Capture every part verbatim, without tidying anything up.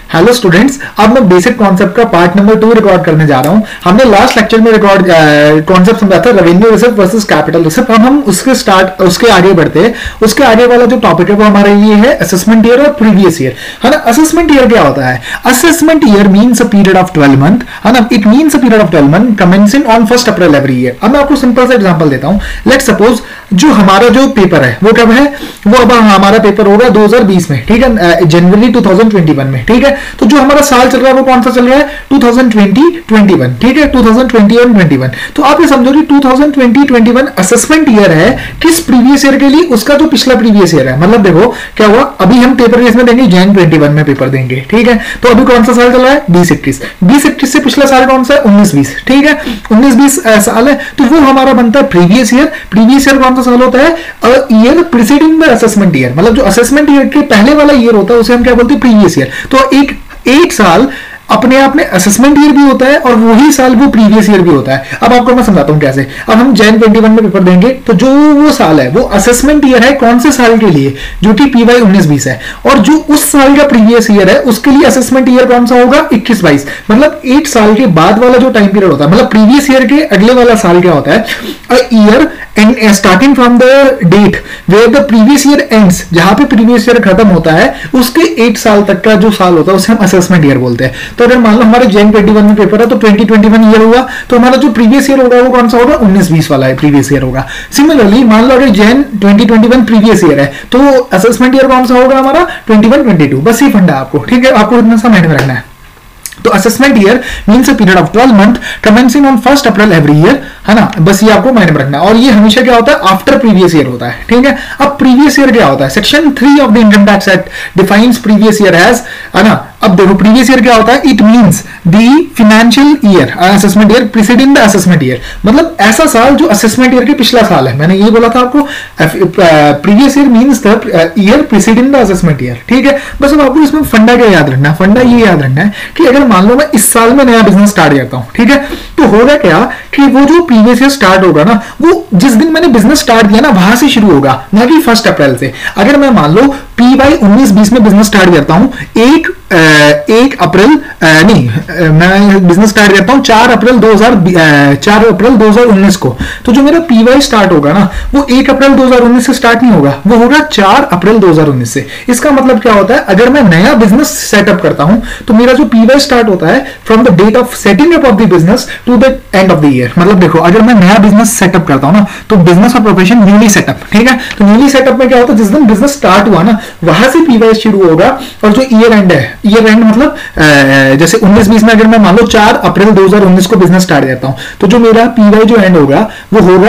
Hello students, अब मैं basic concept का पार्ट नंबर टू रिकॉर्ड करने जा रहा हूं। हमने लास्ट लेक्चर में रिकॉर्ड कॉन्सेप्ट समझा था revenue receipt versus capital receipt. अब हम उसके स्टार्ट उसके आगे बढ़ते हैं। उसके आगे वाला जो टॉपिक है वो हमारा ये है असेसमेंट ईयर और प्रीवियस ईयर, है ना। असेसमेंट ईयर क्या होता है? Assessment year means a period of twelve month, है ना। It means a period of twelve month commencing on first April every year. अब मैं आपको सिंपल सा एग्जांपल देता हूं। लेट सपोज जो हमारा जो पेपर है वो कब है? वो अब हमारा पेपर होगा दो हज़ार बीस में, ठीक है, जनवरी दो हज़ार इक्कीस में, ठीक है। तो जो हमारा साल चल रहा है वो कौन सा चल रहा है? दो हज़ार बीस इक्कीस, ठीक है, दो हज़ार बीस और इक्कीस। तो आप ये समझो कि दो हज़ार बीस इक्कीस असेसमेंट ईयर है किस प्रीवियस ईयर के लिए? उसका जो पिछला प्रीवियस ईयर है। मतलब देखो क्या हुआ, अभी हम पेपर इसमें देंगे जैन इक्कीस में पेपर देंगे, ठीक है। तो अभी कौन सा साल चल रहा है? बीस इक्कीस। बीस इक्कीस से पिछला साल कौन सा है? उन्नीस बीस, ठीक है, उन्नीस बीस साल है। तो वो हमारा बनता है प्रीवियस ईयर। प्रीवियस ईयर कौन सा साल होता है? Year preceding the assessment year. मतलब जो असेसमेंट ईयर के पहले वाला ईयर होता है उसे हम क्या बोलते हैं? Previous year. तो एक एक साल अपने आप में असेसमेंट ईयर भी होता है और वही साल वो प्रीवियस ईयर भी होता है। अब आपको मैं समझाता हूं कैसे। अब हम जैन इक्कीस में पेपर देंगे तो जो वो साल है वो असेसमेंट ईयर है कौन से साल के लिए? जो कि पीवाई उन्नीस बीस है। और जो उस साल का प्रीवियस ईयर है उसके लिए असेसमेंट ईयर कौन सा होगा? इक्कीस बाईस। मतलब एक साल के बाद वाला जो टाइम पीरियड होता है, मतलब प्रीवियस ईयर के अगले वाला साल क्या होता है? A year and starting from the date where the previous year ends, जहां पे प्रीवियस ईयर खत्म होता है उसके एक साल तक का जो साल होता है उसे हम असेसमेंट ईयर बोलते हैं। तो अगर मान लो हमारे जैन इक्कीस में पेपर है तो ट्वेंटी ट्वेंटी वन ईयर हुआ, तो हमारा जो प्रीवियस ईयर होगा वो कौन सा होगा? उन्नीस बीस वाला है प्रीवियस ईयर होगा। सिमिलरली मान लो अगर जैन twenty twenty one previous year है तो असेसमेंट ईयर कौन सा होगा हमारा? Twenty one twenty two. बस ये फंडा आपको, ठीक है, आपको इतना सा माइंड में रखना है। तो assessment year means a period of twelve month commencing on first April every year, है ना। बस ये आपको माइंड में रखना है। और ये हमेशा क्या होता है? आफ्टर प्रीवियस ईयर होता है, ठीक है। अब प्रीवियस ईयर क्या होता है? Section three of the income tax act defines previous year as, है ना। अब देखो प्रीवियस ईयर क्या होता है? It means the financial year assessment year preceding the assessment year. मतलब ऐसा साल जो असेसमेंट ईयर के पिछला साल है। मैंने ये बोला था आपको, previous year means the year preceding the assessment year, ठीक है। बस अब आपको इसमें फंडा क्या याद रखना है? फंडा ये याद रखना है कि अगर मान लो मैं इस साल में नया बिजनेस स्टार्ट करता हूं, ठीक है, तो होगा क्या कि वो जो प्रीवियस ईयर स्टार्ट होगा ना, वो जिस दिन मैंने बिजनेस स्टार्ट किया ना वहां से शुरू होगा, ना कि फर्स्ट अप्रैल से। अगर मैं मान लो पी वाई उन्नीस बीस में बिजनेस स्टार्ट करता हूं, एक एक अप्रैल नहीं मैं बिजनेस स्टार्ट करता हूं चार अप्रैल दो हजार चार अप्रैल दो हजार उन्नीस को, तो जो मेरा पीवाई स्टार्ट होगा ना वो एक अप्रैल दो हजार उन्नीस से स्टार्ट नहीं होगा, वो होगा चार अप्रैल दो हजार उन्नीस से। इसका मतलब क्या होता है? अगर मैं नया बिजनेस सेटअप करता हूं तो मेरा जो पीवाई स्टार्ट होता है from the date of setting up of the business to the end of the year. मतलब देखो अगर मैं नया बिजनेस सेटअप करता हूं ना तो बिजनेस और प्रोफेशन न्यूली सेटअप, ठीक है। तो न्यूली सेटअप में क्या होता है? जिस दिन बिजनेस स्टार्ट हुआ ना वहां से पीवाई शुरू होगा। और जो ईयर एंड है, ईयर एंड मतलब जैसे उन्नीस बीस में अगर मैं मान लो चार अप्रैल दो हजार उन्नीस को बिजनेस स्टार्ट करता हूं तो जो मेरा पीवाई जो एंड होगा वो होगा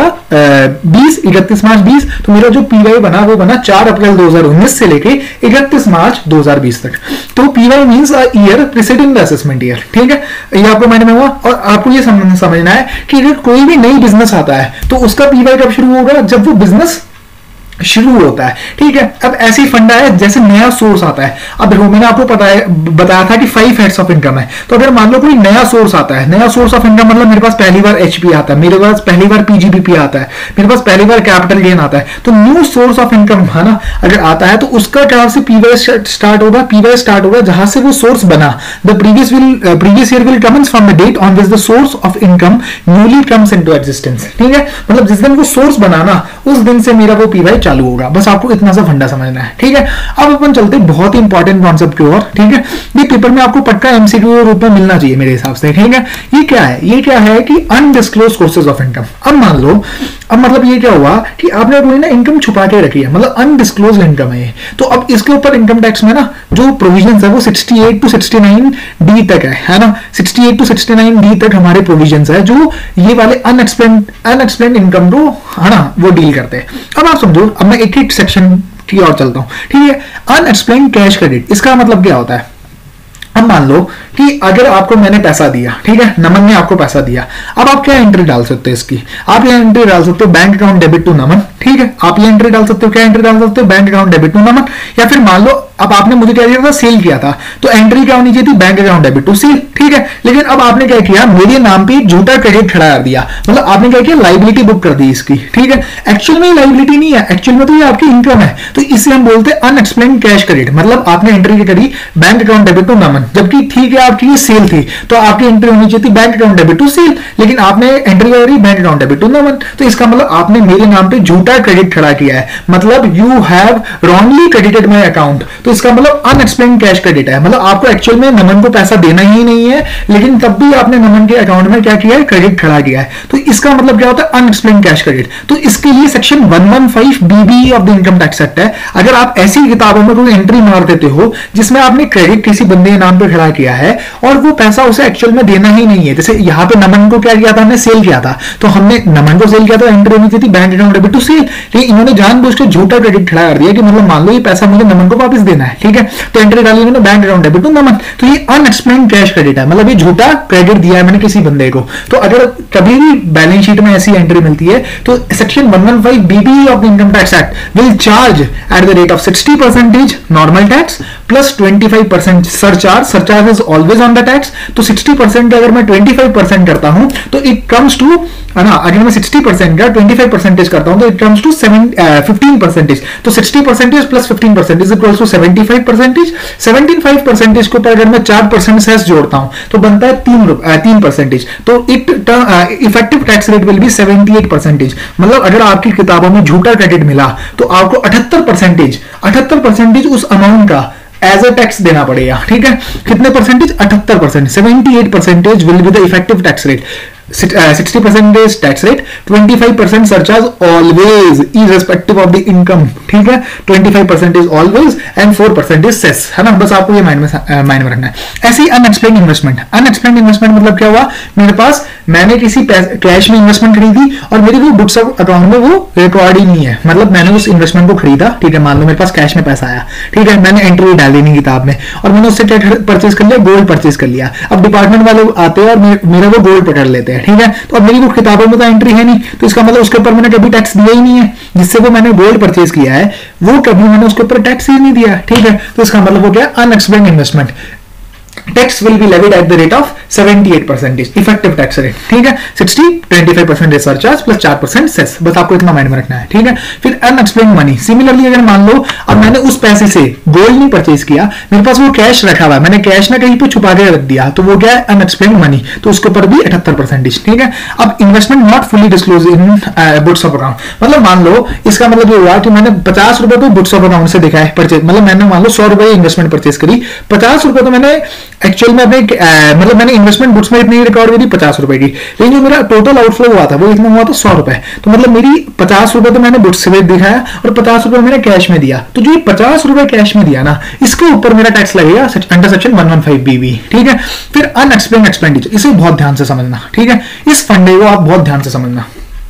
बीस इकतीस मार्च बीस। तो मेरा जो पीवाई बना वो बना चार अप्रैल दो हजार उन्नीस से लेके इकतीस मार्च दो हजार बीस तक। तो PY means a year preceding the assessment year, ठीक है। ये आपको मायने में हुआ। और आपको ये समझना है कि अगर कोई भी नई बिजनेस आता है तो उसका पीवाई कब शुरू होगा? जब वो बिजनेस शुरू होता है, ठीक है। अब ऐसी फंडा है जैसे नया सोर्स आता है। अब देखो मैंने आपको पता है बताया था कि फाइव हेड्स ऑफ इनकम है। तो अगर मान लो कोई नया सोर्स आता है, नया सोर्स ऑफ इनकम मतलब मेरे पास पहली बार एचपी आता है, मेरे पास पहली बार पीजीबीपी आता है, मेरे पास पहली बार कैपिटल गेन आता है। तो न्यू सोर्स ऑफ इनकम है ना अगर आता है तो उसका कहां से पीवाई स्टार्ट होगा? पीवाई स्टार्ट होगा जहां से वो सोर्स बना। The previous will previous year will commence from the date on which the source of income newly comes into existence, ठीक है। मतलब जिस दिन वो सोर्स बनाना उस दिन से मेरा वो पीवाई चालू होगा। बस आपको इतना सा फंडा समझना है, ठीक है। अब अपन चलते हैं बहुत ही इंपॉर्टेंट कॉन्सेप्ट की ओर, ठीक है। ये पेपर में आपको पक्का एमसीक्यू के रूप में मिलना चाहिए मेरे हिसाब से, ठीक है। ये क्या है? ये क्या है कि अनडिस्क्लोज सोर्सेज ऑफ इनकम। अब मान लो, अब मतलब ये क्या हुआ कि आपने कोई ना इनकम छुपा के रखी है, मतलब अनडिस्क्लोज इनकम है। तो अब इसके ऊपर इनकम टैक्स में ना जो प्रोविजंस है वो अड़सठ टू उनहत्तर डी तक है, है ना। अड़सठ टू उनहत्तर डी तक हमारे प्रोविजंस है जो ये वाले अनएक्सप्लेन्ड अनएक्सप्लेन्ड इनकम को, है ना, वो डील करते हैं। अब आप समझो, अब मैं एक एक सेक्शन की ओर चलता हूं, ठीक है। अनएक्सप्लेन्ड कैश क्रेडिट, इसका मतलब क्या होता है? अब मान लो कि अगर आपको मैंने पैसा दिया, ठीक है, नमन ने आपको पैसा दिया। अब आप क्या एंट्री डाल सकते हो इसकी? आप ये एंट्री डाल सकते हो bank account debit to Naman, ठीक है। आप ये एंट्री डाल सकते हो, क्या एंट्री डाल सकते हो? Bank account debit to Naman. या फिर मान लो अब आपने मुझे क्या दिया था, सेल किया था, तो एंट्री क्या होनी चाहिए थी, bank account debit to sale, ठीक है। लेकिन अब आपने क्या किया, मेरे नाम पे झूठा क्रेडिट खड़ा कर दिया, मतलब आपने क्या किया, लाइबिलिटी बुक कर दी इसकी, ठीक है। एक्चुअल में लाइबिलिटी नहीं है, एक्चुअल में तो ये आपकी इनकम है, तो इसे हम बोलते हैं अनएक्सप्लेन्ड कैश क्रेडिट। मतलब आपने एंट्री करी bank account debit to Naman, जबकि ठीक है आपकी ये सेल थी, तो आपकी एंट्री होनी चाहिए थी bank account debit to sale, लेकिन आपने एंट्री करी bank account debit to Naman, तो इसका मतलब आपने मेरे नाम पे झूठा क्रेडिट खड़ा किया है, मतलब you have wrongly credited my account, तो इसका मतलब अनएक्सप्लेन्ड कैश क्रेडिट है। मतलब आपको एक्चुअल में नमन को पैसा देना ही नहीं है, लेकिन तब भी आपने नमन के अकाउंट में क्या किया है, क्रेडिट खड़ा किया है, तो इसका मतलब क्या होता है, अनएक्सप्लेन्ड कैश क्रेडिट। तो इसके लिए section one one five B B of the income tax act है। अगर आप ऐसी किताबों में कोई एंट्री मार देते हो जिसमें आपने क्रेडिट किसी बंदे के नाम पे खड़ा किया है और वो पैसा उसे एक्चुअल में देना ही नहीं है, जैसे यहाँ पे नमन को क्या किया था, हमने सेल किया था, तो हमने नमन को सेल किया था, एंट्री होनी थी bank account debit to sale, लेकिन इन्होंने जानबूझ के झूठा क्रेडिट खड़ा कर दिया कि मतलब मान लो ये पैसा मुझे नमन को वापस देना है, ठीक है, तो एंट्री डाली मैंने bank account debit to Naman, तो ये अनएक्सप्लेन्ड कैश क्रेडिट है, मतलब ये झूठा क्रेडिट दिया है मैंने किसी बंदे को। तो अगर कभी भी बैलेंस शीट में ऐसी एंट्री मिलती है तो section one one five B B of the income tax act will charge at the rate of sixty percentage normal tax plus twenty five percent surcharge, surcharge is always on the tax, तो sixty percent अगर मैं twenty five percent करता हूं तो it comes to, है ना, अगर मैं सिक्सटी परसेंट का ट्वेंटी फाइव परसेंटेज करता हूं तो it comes to fifteen percentage, तो sixty percentage plus fifteen percentage equals to seventy five percentage, seventy five percentage के ऊपर अगर मैं चार परसेंट सेस जोड़ता हूं तो बनता है तीन तीन परसेंटेज, तो it effective tax rate will be seventy eight percentage. मतलब अगर आपकी किताबों में झूठा क्रेडिट मिला तो आपको अठहत्तर परसेंटेज अठहत्तर परसेंटेज उस अमाउंट का एज अ टैक्स देना पड़ेगा, ठीक है। कितने परसेंटेज, अठहत्तर percent, seventy eight percentage will be the effective tax rate, sixty percentage tax rate, twenty five percent surcharge always irrespective of the income, ठीक है, twenty five percentage always and four percentage cess, है ना, बस आपको ये mind में mind में रखना है। ऐसे ही अनएक्सप्लेन्ड इन्वेस्टमेंट, अनएक्सप्लेन्ड इन्वेस्टमेंट मतलब क्या हुआ, मेरे पास मैंने किसी कैश में इन्वेस्टमेंट खरीदी और मेरी वो बुक्स ऑफ अकाउंट में वो रिकॉर्ड ही नहीं है, मतलब मैंने उस इन्वेस्टमेंट को खरीदा, ठीक है, मान लो मेरे पास कैश में पैसा आया, ठीक है, मैंने एंट्री डाली नहीं किताब में और मैंने उससे क्या परचेज कर लिया, गोल्ड परचेज कर लिया। अब डिपार्टमेंट वाले आते हैं और मेरा वो गोल्ड पकड़ लेते हैं, ठीक है, तो अब मेरी वो किताबों में तो एंट्री है नहीं, तो इसका मतलब उसके ऊपर मैंने कभी टैक्स दिया ही नहीं है, जिससे वो मैंने गोल्ड परचेज किया है वो कभी मैंने उसके ऊपर टैक्स ही नहीं दिया, ठीक है, तो इसका मतलब वो क्या, unexplained investment, tax will be levied at the rate of seventy eight percentage effective tax rate, ठीक है, sixty, twenty five percentage surcharge plus four percent cess, बस आपको इतना माइंड में रखना है, ठीक है। फिर अनएक्सप्लेन्ड मनी, सिमिलरली अगर मान लो अब मैंने उस पैसे से गोल्ड नहीं परचेज किया, मेरे पास वो कैश रखा हुआ है, मैंने कैश ना कहीं पे छुपा के रख दिया, तो वो क्या है, अनएक्सप्लेन्ड मनी, तो उसके ऊपर भी अठहत्तर परसेंटेज, ठीक है। अब investment not fully disclose in books of account, मतलब मान लो इसका मतलब ये हुआ कि मैंने पचास रुपए तो बुक्स ऑफ अकाउंट से दिखा है परचेज, मतलब मैंने मान लो सौ रुपए इन्वेस्टमेंट परचेज करी, पचास रुपए तो मैंने एक्चुअल में अपने मतलब मैंने इन्वेस्टमेंट बुक्स में इतनी रिकॉर्ड हुई थी पचास रुपए की, लेकिन जो मेरा टोटल आउटफ्लो हुआ था वो इतना हुआ था सौ रुपए, तो मतलब मेरी पचास रुपए तो मैंने बुक्स से दिखाया और पचास रुपए मैंने कैश में दिया, तो जो ये पचास रुपए कैश में दिया ना, इसके ऊपर मेरा टैक्स लगेगा under section one one five B B, ठीक है। फिर अनएक्सप्लेन्ड एक्सपेंडिचर, इसे बहुत ध्यान से समझना, ठीक है, इस फंडे को आप बहुत ध्यान से समझना।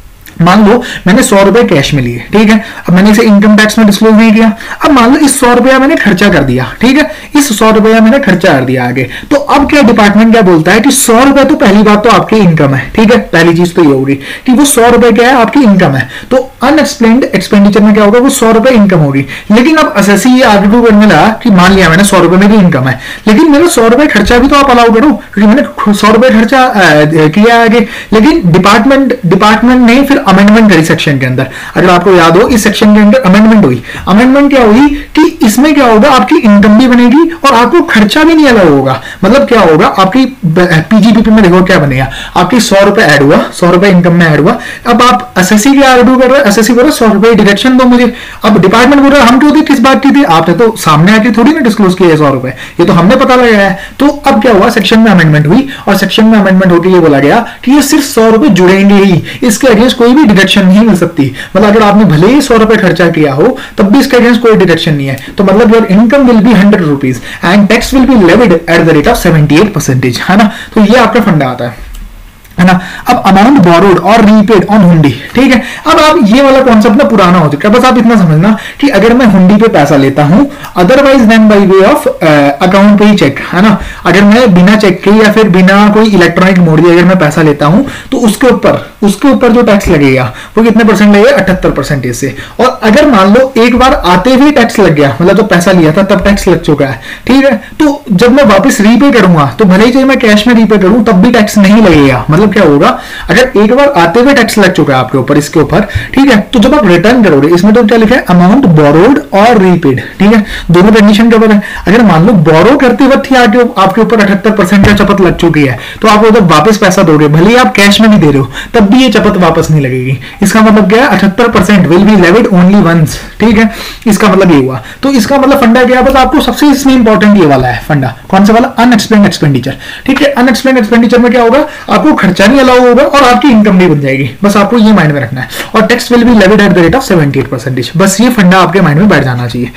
मान लो मैंने सौ रुपए कैश में लिए, ठीक है, अब मैंने इसे इनकम टैक्स में डिस्क्लोज नहीं किया, अब मान लो इस सौ रुपया मैंने खर्चा कर दिया, ठीक है, इस सौ रुपया मैंने खर्चा कर दिया आगे, तो अब क्या डिपार्टमेंट क्या बोलता है कि सौ रुपए तो पहली बात तो आपकी इनकम है, ठीक है, पहली चीज तो ये होगी कि वो सौ रुपए क्या है, आपकी इनकम है, तो अनएक्सप्लेन्ड एक्सपेंडिचर में क्या होगा, वो सौ रुपए इनकम होगी। लेकिन अब असेसी ये आर्ग्यू करने लगा कि मान लिया मैंने सौ रुपए मेरी इनकम है, लेकिन मेरा सौ रुपए खर्चा भी तो आप अलाउ करो, क्योंकि मैंने सौ रुपए खर्चा किया आगे, लेकिन डिपार्टमेंट डिपार्टमेंट ने फिर अमेंडमेंट करी सेक्शन के अंदर, अगर आपको याद हो इस सेक्शन के अंदर अमेंडमेंट हुई, अमेंडमेंट क्या हुई कि इसमें क्या होगा, आपकी इनकम भी बनेगी और आपको खर्चा भी नहीं अलग होगा। मतलब क्या होगा, आपकी पीजीपीपी में देखो क्या बनेगा, आपकी सौ रुपए ऐड हुआ, सौ रुपए इनकम में ऐड हुआ, अब आप एसएससी क्या आर्ग्यू कर रहे हैं, एसएससी बोल रहा है सौ रुपए डिडक्शन दो मुझे, अब डिपार्टमेंट बोल रहा है हम क्यों थे, किस बात की थी, आपने तो सामने आके थोड़ी ना डिस्क्लोज किया सौ रुपए, ये तो हमने पता लगाया है। तो अब क्या हुआ, सेक्शन में अमेंडमेंट हुई और सेक्शन में अमेंडमेंट होकर ये बोला गया कि ये सिर्फ सौ रुपए जुड़ेंगे ही, इसके अगेंस्ट कोई भी डिडक्शन नहीं मिल सकती। मतलब अगर आपने भले ही सौ रुपए खर्चा किया हो तब भी इसके अगेंस्ट कोई डिडक्शन नहीं है, तो मतलब your income will be hundred rupees and tax will be levied at the rate of seventy eight percentage, है ना। तो ये आपका फंडा आता है। है ना। अब अमाउंट बोरोड और रीपेड ऑन हुंडी, ठीक है। अब आप ये वाला कॉन्सेप्ट ना पुराना हो चुका है, बस आप इतना समझना कि अगर मैं हुंडी पे पैसा लेता हूं otherwise then by way of account पे ही चेक, है ना, अगर मैं बिना चेक के या फिर बिना कोई इलेक्ट्रॉनिक मोड दिए अगर मैं पैसा लेता हूं तो उसके ऊपर उसके ऊपर जो टैक्स लगेगा वो कितने परसेंट लगेगा, अठहत्तर परसेंटेज से। और अगर मान लो एक बार आते हुए टैक्स लग गया, मतलब जब पैसा लिया था तब टैक्स लग चुका है, ठीक है, तो जब मैं वापस रीपे करूंगा तो भले ही चाहे मैं कैश में रीपे करूं तब भी टैक्स नहीं लगेगा। मतलब क्या होगा, अगर एक बार आते हुए टैक्स लग चुका है आपके ऊपर इसके ऊपर, ठीक है, तो जब आप रिटर्न करोगे इसमें तो क्या लिखा है, अमाउंट बोरोड और रीपेड, ठीक है, दोनों कंडीशन के ऊपर है। अगर मान लो बोरो करते वक्त ही आपके ऊपर अठहत्तर परसेंट का चपत लग चुकी है तो आप उधर वापस पैसा दोगे, भले ही आप कैश में नहीं दे रहे हो तब भी ये चपत वापस नहीं लगेगी। इसका मतलब क्या है, अठहत्तर percent will be levied only once, ठीक है, इसका मतलब ये हुआ। तो इसका मतलब फंडा क्या है, आपको सबसे इसमें इंपॉर्टेंट ये वाला है फंडा, कौन सा वाला, अनएक्सप्लेन्ड एक्सपेंडिचर, ठीक है। अनएक्सप्लेन्ड एक्सपेंडिचर में क्या होगा, आपको खर्चा नहीं अलाउ होगा और आपकी इनकम नहीं बन जाएगी, बस आपको ये माइंड में रखना है। और tax will be levied at the rate of seventy eight percentage, बस ये फंडा आपके माइंड में बैठ जाना चाहिए।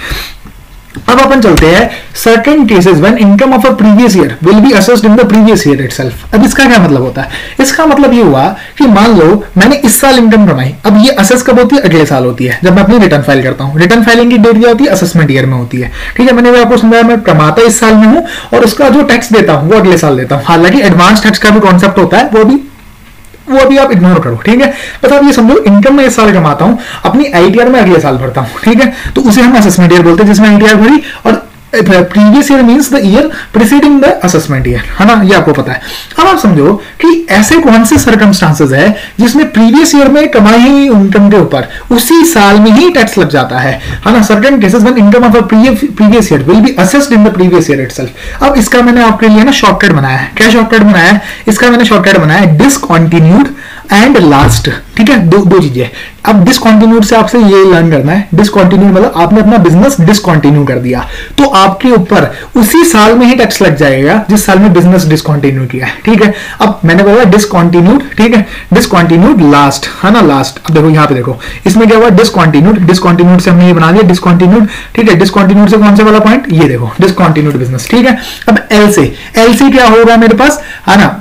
अब अपन चलते हैं certain cases when income of a previous year will be assessed in the previous year itself. अब इसका क्या मतलब होता है, इसका मतलब ये हुआ कि मान लो मैंने इस साल इनकम कमाई, अब ये असेस कब होती है, अगले साल होती है जब मैं अपनी रिटर्न फाइल करता हूं। रिटर्न फाइलिंग की डेट क्या होती है, असेसमेंट ईयर में होती है, ठीक है। मैंने आपको समझाया मैं कमाता इस साल में हूं और उसका जो टैक्स देता हूं वो अगले साल देता हूं। हालांकि एडवांस टैक्स का भी कॉन्सेप्ट होता है, वो भी वो अभी आप इग्नोर करो, ठीक है। बस आप ये समझो इनकम में इस साल कमाता हूं, अपनी आईटीआर में अगले साल भरता हूं, ठीक है, तो उसे हम असेसमेंट ईयर बोलते हैं जिसमें आईटीआर भरी, और previous year means the year preceding the assessment year, है ना, ये आपको पता है। अब आप समझो कि ऐसे कौन से सर्कमस्टांसेस है जिसमें प्रीवियस ईयर में कमाई हुई इनकम के ऊपर उसी साल में ही टैक्स लग जाता है, है ना। Certain cases when income of a previous year will be assessed in the previous year itself. अब इसका मैंने आपके लिए ना शॉर्टकट बनाया है। क्या शॉर्टकट बनाया है, इसका मैंने शॉर्टकट बनाया है डिसकंटिन्यूड एंड लास्ट, ठीक है, दो दो चीजें। अब डिसकंटिन्यूड से आपसे ये लर्न करना है, डिसकंटिन्यूड मतलब आपने अपना बिजनेस डिसकंटिन्यू कर दिया तो आपके ऊपर उसी साल में ही टैक्स लग जाएगा जिस साल में बिजनेस डिसकंटिन्यू किया है, ठीक है। अब मैंने बोला डिसकंटिन्यूड, ठीक है, डिसकंटिन्यूड लास्ट, है ना, लास्ट। अब देखो यहाँ पे देखो इसमें क्या हुआ, डिसकंटिन्यूड, डिसकंटिन्यूड से हमने ये बना दिया डिसकंटिन्यूड, ठीक है। डिसकंटिन्यूड से कौन सा वाला पॉइंट, ये देखो डिसकंटिन्यूड बिजनेस, ठीक है। अब एल से एल से क्या होगा मेरे पास, है ना,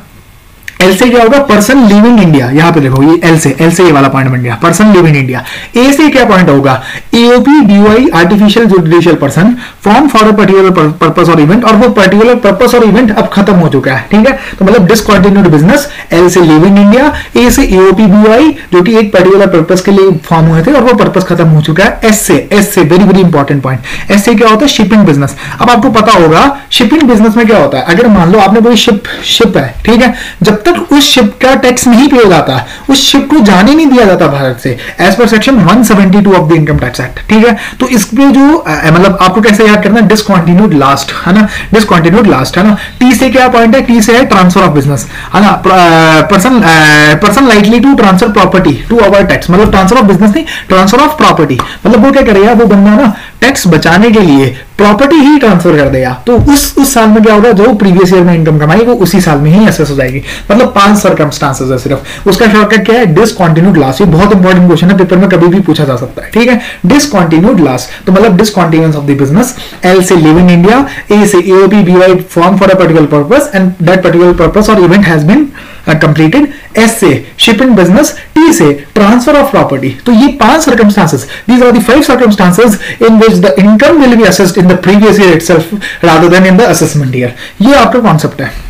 एल से क्या होगा, पर्सन लिविंग इंडिया, यहां पे देखो ये एल से एल से ये वाला पॉइंट बन गया, पर्सन लिविंग इंडिया। ए से क्या पॉइंट होगा, AOP DY artificial judicial person form for a particular purpose और इवेंट, और वो पर्टिकुलर पर्पस और इवेंट अब खत्म हो चुका है, ठीक है। तो मतलब डिसकंटिन्यूड बिजनेस, एल से लिविंग इंडिया, ए से एओपी डीवाई जो कि एक पर्टिकुलर पर्पस के लिए फॉर्म हुए थे और वो पर्पस खत्म हो चुका है। एस से एस से very very important point, S से क्या होता है, शिपिंग बिजनेस। अब आपको पता होगा शिपिंग बिजनेस में क्या होता है, अगर मान लो आपने कोई शिप शिप है, ठीक है, जब तक उस शिप का टैक्स नहीं पे हो जाता उस शिप को जाने नहीं दिया जाता भारत से एज पर section one seventy two of the income tax act, ठीक है। तो इसमें जो मतलब आपको कैसे याद करना है, डिसकंटिन्यूड लास्ट, है ना, डिसकंटिन्यूड लास्ट, है ना। टी से क्या पॉइंट है, टी से है ट्रांसफर ऑफ बिजनेस, है ना, person person likely to transfer property to avoid tax, मतलब ट्रांसफर ऑफ बिजनेस नहीं, ट्रांसफर ऑफ प्रॉपर्टी, मतलब वो क्या करेगा, वो बंदा ना टैक्स बचाने के लिए प्रॉपर्टी ही ट्रांसफर कर देगा। तो उस उस साल में क्या होगा, जो प्रीवियस ईयर में इनकम कमाई वो उसी साल में ही असेस हो जाएगी। मतलब पांच सर्कमस्टांसेस है सिर्फ, उसका शॉर्टकट क्या है, डिसकंटिन्यूड लास्ट। ये बहुत इंपॉर्टेंट क्वेश्चन है, पेपर में कभी भी पूछा जा सकता है, ठीक है। डिसकंटिन्यूड लास्ट तो मतलब discontinuance of the business, L से लिविंग इंडिया, ए से AOP BY form for a particular purpose and that particular purpose और event has been completed, S से शिपिंग बिजनेस, टी से ट्रांसफर ऑफ प्रॉपर्टी। तो ये पांच circumstances, these are the five circumstances in which the income will be assessed in the previous year itself rather than in the assessment year. ये आपका concept है।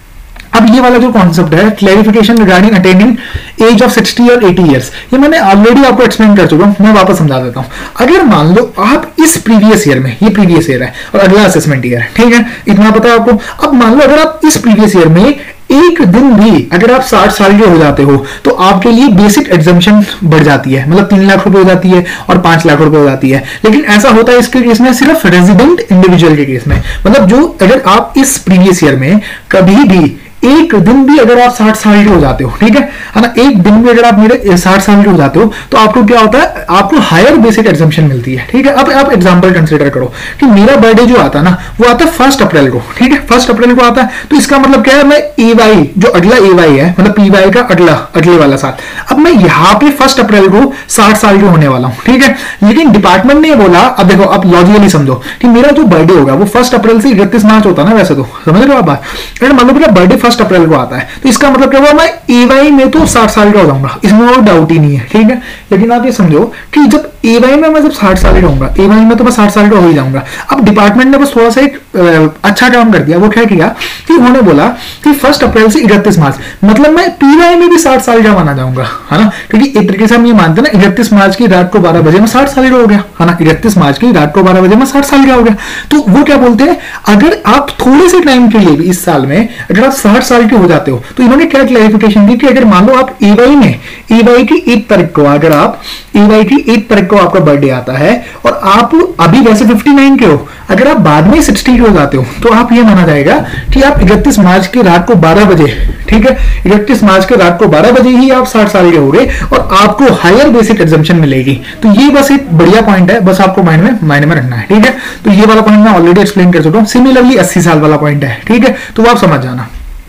अब ये वाला जो कॉन्सेप्ट है clarification regarding attaining age of sixty और eighty years, ये मैंने ऑलरेडी आपको एक्सप्लेन कर चुका हूं, मैं वापस समझा देता हूं। अगर मान लो आप इस प्रीवियस ईयर में, ये प्रीवियस ईयर है और अगला असेसमेंट ईयर है, ठीक है, इतना पता है आपको। अब मान लो अगर आप इस प्रीवियस ईयर में एक दिन भी अगर आप साठ साल के हो जाते हो तो आपके लिए बेसिक एग्जम्पशन बढ़ जाती है, मतलब तीन लाख रुपए हो जाती है और पांच लाख रुपए हो जाती है। लेकिन ऐसा होता है इसके केस में सिर्फ रेजिडेंट इंडिविजुअल के केस में, मतलब जो अगर आप इस प्रीवियस ईयर में कभी भी एक दिन भी अगर आप साठ साल के हो जाते हो, ठीक है है ना, एक दिन भी अगर आप मेरे साठ साल के हो जाते हो तो आपको क्या होता है, आपको हायर बेसिक एग्जम्पशन मिलती है, ठीक है। अब आप एग्जांपल कंसीडर करो कि मेरा बर्थडे जो आता है ना वो आता है फर्स्ट अप्रैल को, ठीक है, फर्स्ट अप्रैल को आता है। तो इसका मतलब क्या है, मैं ए वाई जो अगला ए वाई है मतलब पी वाई का अगला अगले वाला साल, अब मैं यहाँ पे फर्स्ट अप्रैल को साठ साल के होने वाला हूँ, ठीक है। लेकिन डिपार्टमेंट ने बोला, अब देखो आप लॉजिकली समझो कि मेरा जो बर्थडे होगा वो फर्स्ट अप्रैल से इकतीस मार्च होता है ना, वैसे तो समझ रहे हो आप बात। अगर मान लो मेरा बर्थडे फर्स्ट अप्रैल को आता है, तो इसका मतलब क्या हुआ, मैं एवाई में तो साठ साल का हो जाऊंगा, इसमें कोई डाउट ही नहीं है, ठीक है। लेकिन आप ये समझो कि जब एवाई में मैं जब साठ साल का होऊंगा, एवाई में तो मैं साठ साल का हो ही जाऊंगा। अब डिपार्टमेंट ने बस थोड़ा सा एक अच्छा काम कर दिया, वो क्या किया कि उन्होंने बोला कि फर्स्ट अप्रैल से इकतीस मार्च, मतलब मैं पीवाई में भी साठ साल का माना जाऊंगा, है ना, क्योंकि एक तरीके से हम ये मानते हैं ना, इकतीस मार्च की रात को बारह बजे में साठ साल का हो गया, है ना, इकतीस मार्च की रात को बारह बजे में साठ साल का हो गया। तो वो क्या बोलते हैं, अगर आप थोड़े से टाइम के लिए भी इस साल में अगर आप साठ साल के हो जाते हो, तो इन्होंने क्या क्लैरिफिकेशन दी कि अगर मान लो आप एवाई में एवाई की एक तारीख को, अगर आप एवाई की एक तारीख को आपका बर्थडे आता है और आप अभी वैसे उनसठ के हो, अगर आप बाद में साठ के हो जाते हो, तो आप ये माना जाएगा कि आप इकतीस मार्च की रात को बारह बजे, ठीक है, इकतीस मार्च के रात को बारह बजे ही आप साठ साल के हो गए और आपको हायर बेसिक एग्जम्पशन मिलेगी। तो ये बस एक बढ़िया पॉइंट है, बस आपको माइंड में माइंड में रखना है, ठीक है। तो ये वाला पॉइंट मैं ऑलरेडी एक्सप्लेन कर चुका हूं। सिमिलरली अस्सी साल वाला पॉइंट है, ठीक है, तो आप समझ जाना।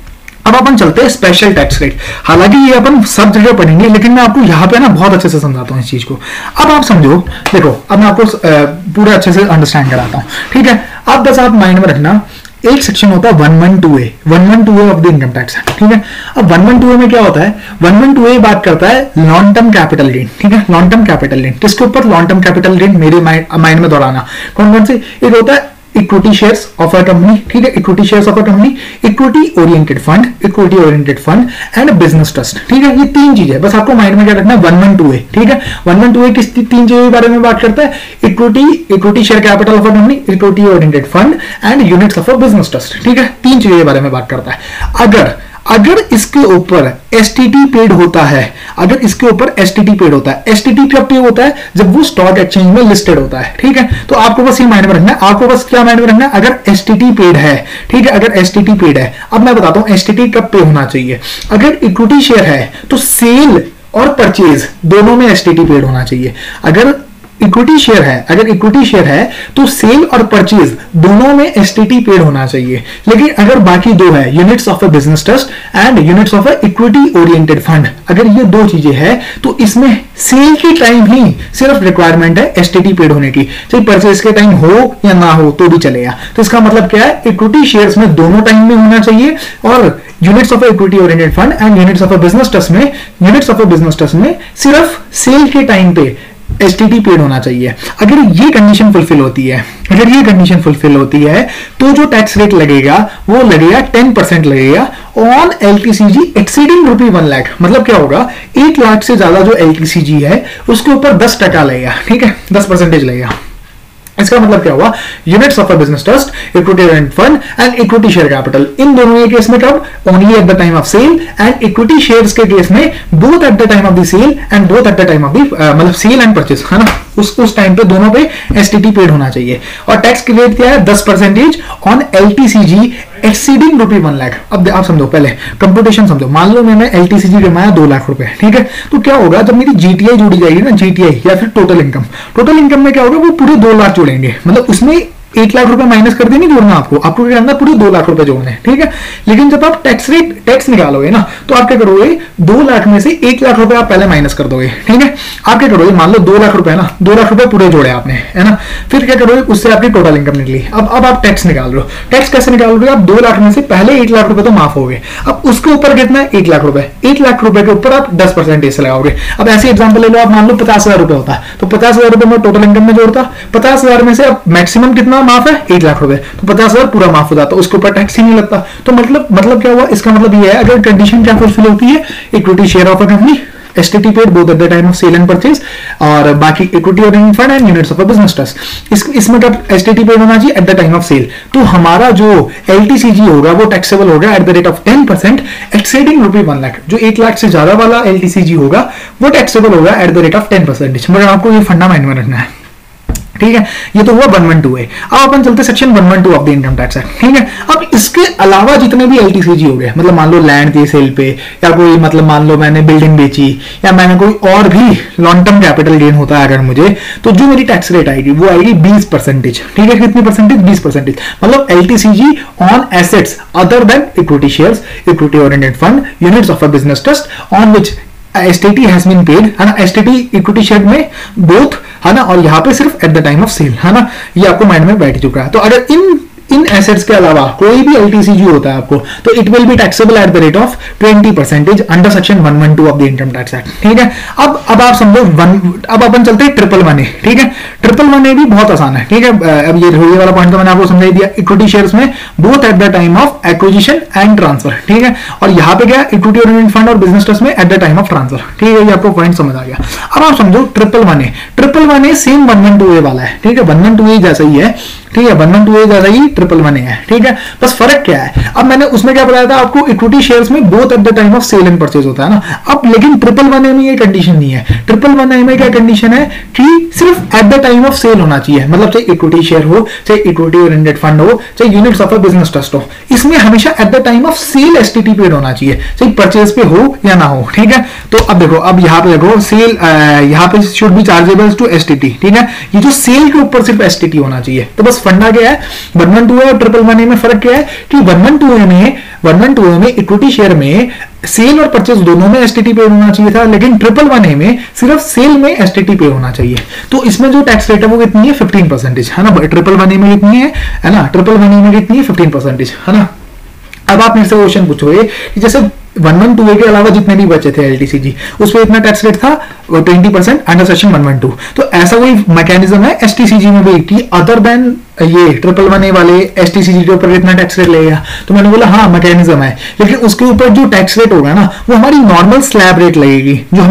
अब अपन चलते हैं स्पेशल टैक्स रेट। हालांकि ये अपन सब जगह पढ़ेंगे, लेकिन मैं आपको यहाँ पे ना बहुत अच्छे से समझाता हूँ इस चीज को। अब आप समझो, देखो अब मैं आपको पूरा अच्छे से अंडरस्टैंड कराता हूँ, ठीक है। अब बस आप माइंड में रखना, एक सेक्शन होता है one one two A, one one two A of the income tax, ठीक है। अब वन वन टू ए में क्या होता है, वन वन टू ए बात करता है लॉन्ग टर्म कैपिटल गेन, ठीक है, लॉन्ग टर्म कैपिटल गेन। किसके ऊपर, लॉन्ग टर्म कैपिटल गेन, मेरे माइंड में दोहराना कौन कौन से, एक होता है equity shares of a company, ठीक है, equity shares of a company, equity oriented fund, equity oriented fund and business trust, ठीक है। ये तीन चीजें बस आपको माइंड में क्या रखना है, वन वन टू ए, ठीक है। वन वन टू ए किस तीन चीजों के बारे में बात करता है, equity equity share capital of a company, equity oriented fund and units of a business trust, ठीक है। तीन चीजों के बारे में बात करता है। अगर अगर इसके ऊपर एसटीटी पेड होता है, अगर इसके ऊपर एसटीटी पेड होता है, एसटीटी कब पे होता है, जब वो स्टॉक एक्सचेंज में लिस्टेड होता है, ठीक है। तो आपको बस ये माइंड में रखना है, आपको बस क्या माइंड में रखना है, अगर एसटीटी पेड है, ठीक है, अगर एसटीटी पेड है। अब मैं बताता हूं एसटीटी कब पे होना चाहिए। अगर इक्विटी शेयर है तो सेल और परचेज दोनों में एसटीटी पेड होना चाहिए। अगर इक्विटी शेयर है, अगर इक्विटी शेयर है तो सेल और परचेज दोनों में एसटीटी पेड होना चाहिए। लेकिन अगर बाकी दो है, units of a business trust and units of a equity oriented fund, अगर ये दो चीजें हैं तो इसमें सेल के टाइम ही सिर्फ रिक्वायरमेंट है एसटीटी पेड होने की, चाहे परचेज के टाइम हो या ना हो तो भी चलेगा। तो इसका मतलब क्या है, इक्विटी शेयर्स में दोनों टाइम में होना चाहिए और units of equity oriented fund and units of a business trust में units of a business trust में सिर्फ सेल के टाइम पे एसटीटी पेड होना चाहिए। अगर ये कंडीशन फुलफिल होती है, अगर ये कंडीशन फुलफिल होती है तो जो टैक्स रेट लगेगा वो लगेगा टेन परसेंट लगेगा on LTCG exceeding rupee one lakh. मतलब क्या होगा, एक लाख से ज्यादा जो एलटीसीजी है उसके ऊपर दस टका लगेगा, ठीक है, दस परसेंटेज लगेगा। इसका मतलब क्या हुआ, units of a business trust, equity oriented fund and equity share capital, इन दोनों के केस में कब, only at the time of sale, and equity shares के केस में both at the time of the sale and both at the time of the मतलब sale and purchase, है ना, उस उस टाइम पे दोनों पे एसटीटी पेड होना चाहिए। और टैक्स की रेट क्या है, दस percentage on LTCG exceeding rupee one lakh. अब आप समझो, पहले कंप्यूटेशन समझो, मान लो मैंने एलटीसीजी कमाया दो लाख रुपए, ठीक है, तो क्या होगा जब मेरी जीटीआई जोड़ी जाएगी ना, जीटीआई या फिर टोटल इनकम, टोटल इनकम में क्या होगा, वो पूरे दो लाख जोड़ेंगे, मतलब उसमें एक लाख रुपए माइनस कर देंगे, जोड़ना आपको आपको क्या करना, पूरे दो लाख रुपए जोड़ने हैं, ठीक है। लेकिन जब आप टैक्स रेट टैक्स निकालोगे ना, तो आप क्या करोगे, दो लाख में से एक लाख रुपए आप पहले माइनस कर दोगे, ठीक है। आप क्या करोगे, मान लो दो लाख रुपए ना, दो लाख रुपए पूरे जोड़े आपने, है ना, फिर क्या करोगे, उससे आपकी टोटल इनकम निकली। अब अब आप टैक्स निकाल रहे हो, टैक्स कैसे निकालोगे, आप दो लाख में से पहले एक लाख रुपए तो माफ हो गए, अब उसके ऊपर कितना है, एक लाख रुपए, एक लाख रुपए के ऊपर आप दस परसेंटेज से लगाओगे। अब ऐसे एग्जाम्पल ले लो, आप मान लो पचास हजार रुपए होता है, तो पचास हजार रुपए में टोटल इनकम में जोड़ता, पचास हजार में से अब मैक्सिमम कितना माफ है, एक लाख रुपए, तो पचास हजार पूरा माफ हो जाता, उसके ऊपर टैक्स ही नहीं लगता। तो मतलब मतलब क्या हुआ, इसका मतलब ये है, अगर कंडीशन क्या फुलफिल होती है, equity share of a company, STT paid both at the time of sale and purchase, और बाकी equity oriented fund and units of a business trust, इस इसमें कब एसटीटी पेड होना चाहिए, at the time of sale. तो हमारा जो एलटीसीजी होगा वो टैक्सेबल होगा at the rate of ten percent exceeding rupee one lakh. जो एक लाख से ज्यादा वाला एलटीसीजी होगा वो टैक्सेबल होगा at the rate of ten percent. मगर आपको ये फंडा माइंड में रखना है, ठीक है। ये तो हुआ वन वन टू है। अब अपन चलते section one one two of the income tax act, ठीक है। अब इसके अलावा जितने भी एलटीसीजी हो गए, मतलब मान लो लैंड थी सेल पे, या कोई मतलब मान लो मैंने बिल्डिंग बेची, या मैंने कोई और भी लॉन्ग टर्म कैपिटल गेन होता है अगर मुझे, तो जो मेरी टैक्स रेट आएगी वो आएगी बीस परसेंटेज, ठीक है। कितनी परसेंटेज, बीस परसेंटेज। मतलब LTCG on assets other than equity shares, equity oriented fund, units of a business trust on which STT has been paid, है ना। एसटीटी इक्विटी शेयर में बोथ, है ना, और यहाँ पे सिर्फ at the time of sale, है ना। ये आपको माइंड में बैठ चुका है। तो अगर इन इन एसेट्स के अलावा कोई भी एलटीसीजी होता है आपको, तो it will be taxable at the rate of twenty percentage under section one one two of the income tax act. ठीक है, अब अब आप समझो वन, अब अपन चलते हैं ट्रिपल वन ए। ठीक है, ट्रिपल वन ए भी बहुत आसान है। ठीक है, अब ये ये वाला पॉइंट तो मैंने आपको समझा दिया, इक्विटी शेयर्स में both at the time of acquisition and transfer. ठीक है, और यहाँ पे क्या, इक्विटी ओरिएंटेड फंड और बिजनेस ट्रस्ट में at the time of transfer. ठीक है, ये आपको पॉइंट समझ आ गया। अब आप समझो triple one A, triple one A same one one two A वाला है। ठीक है, वन वन टू ए जैसा ही है। ठीक है, वन वन टू ए जैसा ही ट्रिपल वन ए है। ठीक है, बस फर्क क्या है, अब मैंने उसमें क्या बताया था आपको, इक्विटी शेयर्स में both at the time of sale and purchase होता है ना। अब लेकिन ट्रिपल वन ए में ये कंडीशन नहीं है। ट्रिपल वन ए में क्या कंडीशन है कि सिर्फ at the time of sale होना चाहिए, मतलब चाहे इक्विटी शेयर हो, चाहे इक्विटी ओरिएंटेड फंड हो, चाहे units of a business trust हो, इसमें हमेशा at the time of sale STT paid होना चाहिए, चाहे परचेज पे हो या ना हो। ठीक है, तो अब देखो, अब यहाँ पे देखो सेल, यहाँ पे should be chargeable to STT. ठीक है, ये जो सेल के ऊपर सिर्फ एसटीटी होना चाहिए। तो बस फंडा क्या है, वन वन टू ए और ट्रिपल वन ए में फर्क क्या है कि वन वन टू ए में वन वन टू ए में इक्विटी शेयर में सेल और परचेज दोनों में एसटीटी पे होना चाहिए था, लेकिन ट्रिपल वन ए में सिर्फ सेल में एसटीटी पे होना चाहिए। तो इसमें जो टैक्स रेट है वो कितनी है, फिफ्टीन परसेंटेज है ना। ट्रिपल वन ए में कितनी है, है ना, ट्रिपल वन ए में कितनी है, फिफ्टीन परसेंटेज है ना। अब आप मेरे से क्वेश्चन पूछोगे कि जैसे वन वन टू ए के अलावा जितने भी बचे थे एलटीसीजी, उस पर इतना टैक्स रेट था twenty percent under section one one two. तो ऐसा कोई मैकेनिज्म है एसटीसीजी में भी कि अदर देन ये ट्रिपल वन ए वाले एसटीसीजी के ऊपर इतना टैक्स रेट लगेगा? तो मैंने बोला हाँ मैकेनिज्म है, लेकिन उसके ऊपर जो टैक्स रेट होगा ना वो हमारी नॉर्मल स्लैब रेट लगेगी, जो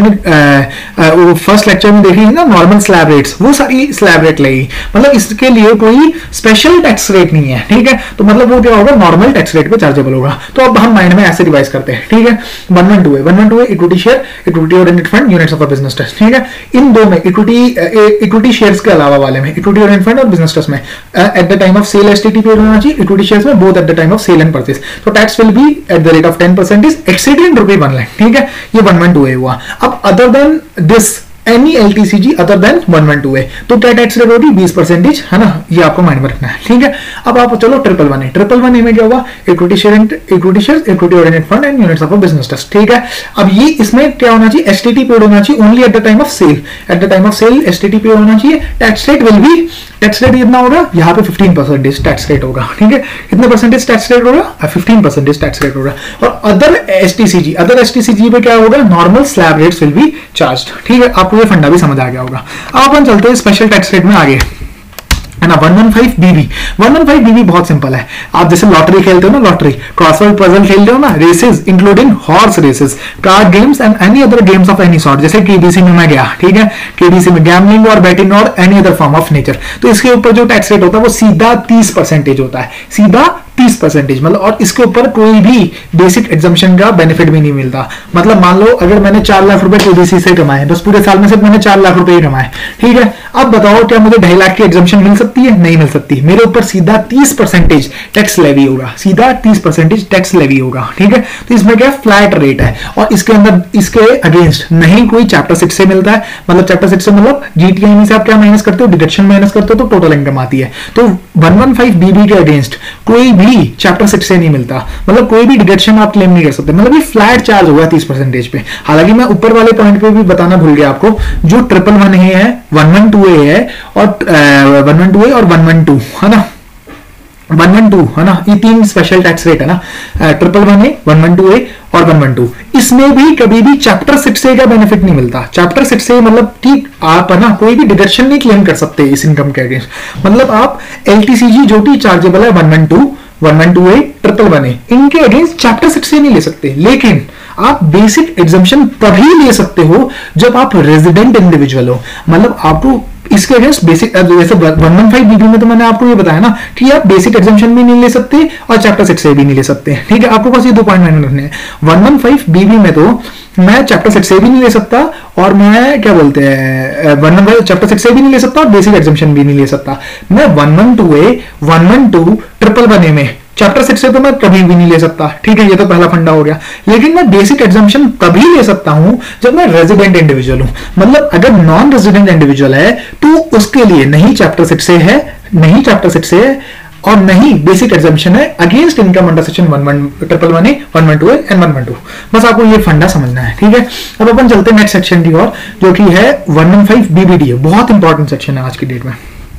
हमने फर्स्ट लेक्चर में देखी थी ना, नॉर्मल स्लैब रेट्स, वो सारी स्लैब रेट लगेगी। मतलब इसके लिए कोई स्पेशल टैक्स रेट नहीं है। ठीक है, तो मतलब वो क्या होगा, नॉर्मल टैक्स रेट पे चार्जेबल होगा। तो अब हम माइंड में ऐसे रिवाइज करते हैं। ठीक है, one one two A, one one two A equity share, equity oriented fund, units of a business trust. ठीक है, इन दो में इक्विटी इक्विटी शेयर्स के अलावा वाले में, इक्विटी ओरिएंटेड फंड और बिजनेस ट्रस्ट में at the time of sale STT paid होना चाहिए, इक्विटी शेयर्स में both at the time of sale and purchase. तो tax will be at the rate of ten percentage exceeding रुपये one lakh. ठीक है, ये वन वन टू ए हुआ। अब other than this any LTCG other than one one two A, तो क्या tax rate होगी, बीस परसेंटेज है ना। ये आपको माइंड में रखना है। ठीक है, अब आप चलो triple one A, triple one A में क्या होगा, equity share and equity share, equity oriented fund and units of a business trust. ठीक है, अब ये इसमें क्या होना चाहिए, एसटीटी पेड होना चाहिए only at the time of sale. At the time of sale STT paid होना चाहिए। Tax rate will be, tax rate कितना होगा, यहाँ पे फिफ्टीन परसेंटेज टैक्स रेट होगा। ठीक है, कितने परसेंटेज टैक्स रेट होगा, फिफ्टीन परसेंटेज टैक्स रेट होगा। और अदर एसटीसीजी, अदर एसटीसीजी पे क्या होगा, normal slab rates will be charged. ठीक है, आपको ये फंडा भी समझ आ गया होगा। अब अपन चलते हैं स्पेशल टैक्स रेट में आगे, है ना। One one five BB, one one five BB बहुत सिंपल है। आप जैसे लॉटरी खेलते हो ना, लॉटरी, क्रॉसवर्ड पजल खेलते हो ना, races including horse races, card games and any other games of any sort, जैसे केबीसी में मैं गया। ठीक है, केबीसी में गैम्बलिंग और बैटिंग और any other form of nature, तो इसके ऊपर जो टैक्स रेट होता है वो सीधा तीस परसेंटेज होता है, सीधा तीस परसेंटेज। मतलब और इसके ऊपर कोई भी बेसिक एग्जम्पशन का बेनिफिट भी नहीं मिलता। मतलब मान लो अगर मैंने चार लाख रुपए केबीसी से कमाए, बस पूरे साल में सिर्फ मैंने चार लाख रुपए ही कमाए। ठीक है, अब बताओ क्या मुझे ढाई लाख की एग्जम्पशन मिल सकती है? नहीं मिल सकती। मेरे ऊपर सीधा तीस परसेंटेज टैक्स लेवी होगा, सीधा तीस परसेंटेज टैक्स लेवी होगा। ठीक है, तो इसमें क्या फ्लैट रेट है, और इसके अंदर इसके अगेंस्ट नहीं कोई चैप्टर सिक्स से मिलता है। मतलब चैप्टर सिक्स से मतलब जीटीआई में से आप क्या माइनस करते हो, डिडक्शन माइनस करते हो, तो टोटल इनकम आती है। तो वन वन फाइव बीबी के अगेंस्ट कोई भी चैप्टर सिक्स से नहीं मिलता, मतलब कोई भी डिडक्शन आप क्लेम नहीं कर सकते। मतलब ये फ्लैट चार्ज होगा तीस परसेंटेज पे। हालांकि मैं ऊपर वाले पॉइंट पे भी बताना भूल गया आपको, जो ट्रिपल वन ए है, वन वन टू ए है, और वन वन टू ए और वन वन टू है ना, वन वन टू है ना, ये तीन स्पेशल टैक्स रेट है ना, triple one A, one one two A और वन वन टू। इसमें भी कभी भी चैप्टर सिक्स ए का बेनिफिट नहीं मिलता। चैप्टर सिक्स ए मतलब ठीक आप है ना कोई भी डिडक्शन नहीं क्लेम कर सकते इस इनकम के अगेंस्ट। मतलब आप एलटीसीजी जो भी चार्जेबल है one one two, one one two A, triple one A, इनके अगेंस्ट चैप्टर सिक्स से नहीं ले सकते। लेकिन आप बेसिक एग्जम्पशन तभी ले सकते हो जब आप रेजिडेंट इंडिविजुअल हो। मतलब आपको इसके अगेंस्ट बेसिक, जैसे वन वन फाइव बीबी में तो मैंने आपको ये बताया ना कि आप बेसिक एग्जम्पशन भी नहीं ले सकते और चैप्टर सिक्स से भी नहीं ले सकते। ठीक है, आपको बस ये दो पॉइंट मैंने रखने हैं। वन वन फाइव बीबी में तो मैं चैप्टर सिक्स से भी नहीं ले सकता, और मैं क्या बोलते हैं one one five chapter six से भी नहीं ले सकता और बेसिक एग्जम्पशन भी नहीं ले सकता। मैं one one two A, one one two, triple one A में चैप्टर सिक्स से तो मैं कभी भी नहीं ले सकता। ठीक है, ये तो पहला फंडा हो गया। लेकिन मैं बेसिक एग्जम्पशन तभी ले सकता हूं जब मैं रेजिडेंट इंडिविजुअल हूं। मतलब अगर नॉन रेजिडेंट इंडिविजुअल है तो उसके लिए नहीं चैप्टर सिक्स से है, नहीं चैप्टर सिक्स से है, और नहीं बेसिक एग्जम्पशन है against income under section one one triple one A, one one two A and one one two. बस आपको ये फंडा समझना है। ठीक है, अब अपन चलते हैं नेक्स्ट सेक्शन की ओर, जो कि है वन वन फाइव बीबीडी। बहुत इंपॉर्टेंट सेक्शन है आज की डेट में।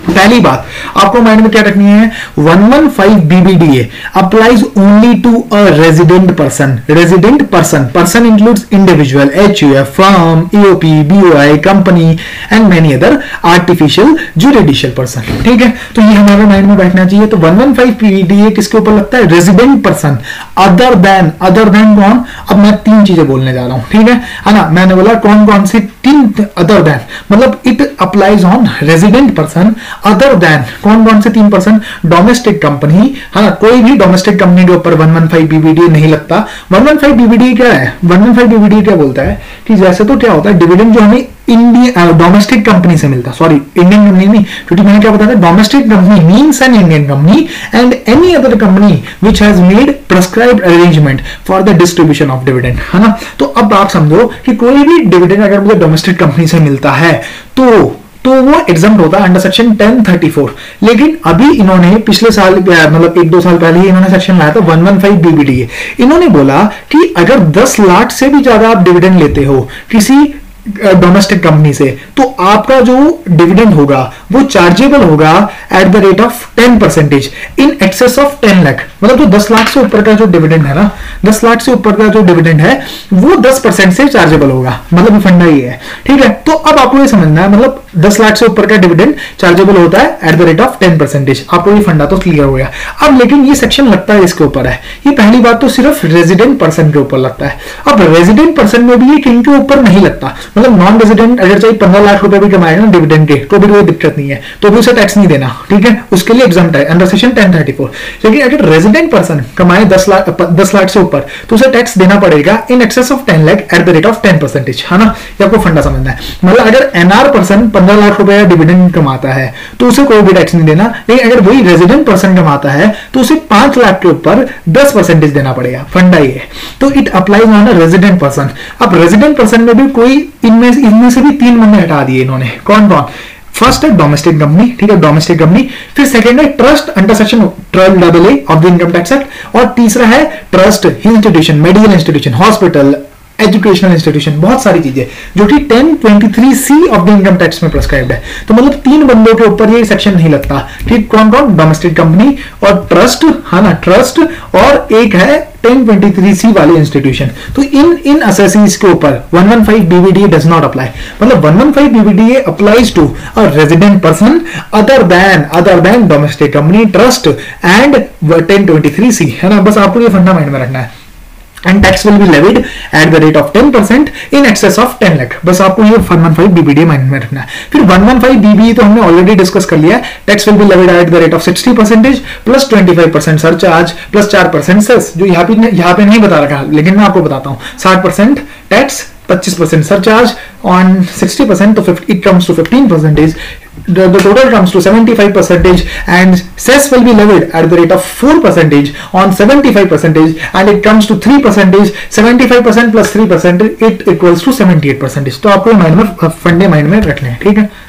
पहली बात आपको माइंड में क्या रखनी है, one one five B B D A applies only to a resident person. Resident person, person includes individual, H U F, firm, E O P, B O I, company and many other artificial judicial person. ठीक है, तो ये हमारे mind में बैठना चाहिए। तो one one five B B D A किसके ऊपर लगता है, resident person other than, other than कौन, अब मैं तीन चीजें बोलने जा रहा हूं, ठीक है है ना, मैंने बोला कौन कौन सी तीन, अदर देन मतलब it applies on resident person other than कौन कौन से तीन पर्सन, डोमेस्टिक कंपनी, है ना, कोई भी डोमेस्टिक कंपनी के ऊपर one one five B B D नहीं लगता। One one five B B D क्या है, one one five B B D क्या बोलता है कि जैसे तो क्या होता है डिविडेंड जो हमें इंडियन डोमेस्टिक कंपनी से मिलता, सॉरी इंडियन कंपनी नहीं, क्योंकि मैंने क्या बताया, domestic company means an Indian company and any other company which has made prescribed arrangement for the distribution of dividend, है ना। तो अब आप समझो कि कोई भी डिविडेंड अगर मुझे डोमेस्टिक कंपनी से मिलता है तो तो वो एग्जाम्प्ट होता है under section ten thirty four. लेकिन अभी इन्होंने पिछले साल मतलब एक दो साल पहले ही इन्होंने सेक्शन लाया था one one five B B D A. इन्होंने बोला कि अगर दस लाख से भी ज्यादा आप डिविडेंड लेते हो किसी डोमेस्टिक कंपनी से तो आपका जो डिविडेंड होगा वो चार्जेबल होगा at the rate of ten percentage in excess of ten lakh. मतलब जो दस लाख से ऊपर का जो डिविडेंड है ना, दस लाख से ऊपर का जो डिविडेंड है वो दस परसेंट से चार्जेबल होगा, मतलब फंडा ही है। ठीक है, तो अब आपको ये समझना है, मतलब दस लाख से ऊपर का डिविडेंड चार्जेबल होता है at the rate of ten percentage. आपको ये फंडा तो क्लियर हो गया। अब लेकिन ये सेक्शन लगता है इसके ऊपर है, ये पहली बात तो सिर्फ रेजिडेंट पर्सन के ऊपर लगता है। अब रेजिडेंट पर्सन में भी ये किन के ऊपर नहीं लगता, मतलब नॉन रेजिडेंट अगर चाहे पंद्रह लाख रुपए भी कमाएगा ना डिविडेंड के तो भी कोई दिक्कत नहीं है, तो भी उसे टैक्स नहीं देना, ठीक है, उसके लिए एग्जाम्प्ट है under section ten thirty four. लेकिन अगर रेजिडेंट पर्सन कमाए दस लाख दस लाख से ऊपर तो उसे टैक्स देना पड़ेगा in excess of ten lakh at the rate of ten percentage, है ना। ये आपको फंडा समझना है। मतलब अगर एनआर पर्सन पंद्रह लाख रुपए डिविडेंड कमाता है तो उसे कोई भी टैक्स नहीं देना, लेकिन अगर वही रेजिडेंट पर्सन कमाता है तो उसे पांच लाख के ऊपर दस परसेंटेज देना पड़ेगा, फंडा ये है। तो it applies on a resident person. अब रेजिडेंट पर्सन में भी कोई इनमें इनमें से भी तीन बंदे हटा दिए इन्होंने, कौन कौन, फर्स्ट है डोमेस्टिक कंपनी, ठीक है, डोमेस्टिक कंपनी, फिर सेकंड है trust under section twelve double A of the income tax act, और तीसरा है trust institution, medical institution, hospital, educational institution, बहुत सारी चीजें जो कि ten twenty three C of the income tax में प्रिस्क्राइब्ड है। तो मतलब तीन बंदों के ऊपर ये सेक्शन नहीं लगता, ठीक, कौन कौन, डोमेस्टिक कंपनी और ट्रस्ट, है ना, ट्रस्ट, और एक है टेन ट्वेंटी थ्री सी वाले इंस्टीट्यूशन। तो इन इन असेसीज के ऊपर one one five B B D A does not apply. मतलब one one five B B D A applies to a resident person other than other than domestic company, trust and ten twenty three C, है ना। बस आपको ये फंडा mind में रखना है। And tax will be levied at the rate of ten percent in excess of ten lakh। बस आपको ये one one five B B D A mind में रखना है। फिर one one five B B A तो हमने ऑलरेडी डिस्कस कर लिया है। Tax will be levied at the rate of sixty percentage plus twenty five percent surcharge plus four percent cess, जो यहाँ पे यहाँ पे नहीं बता रखा, लेकिन मैं आपको बताता हूँ। साठ परसेंट टैक्स, पच्चीस percent surcharge on sixty percent, so it comes to fifteen percentage. The, the total comes to seventy-five percentage, and cess will be levied at the rate of four percentage on seventy-five percentage, and it comes to three percentage. seventy-five percent plus three percent, it equals to seventy-eight percentage. तो आपको mind में फंडे mind में रखने हैं, ठीक है।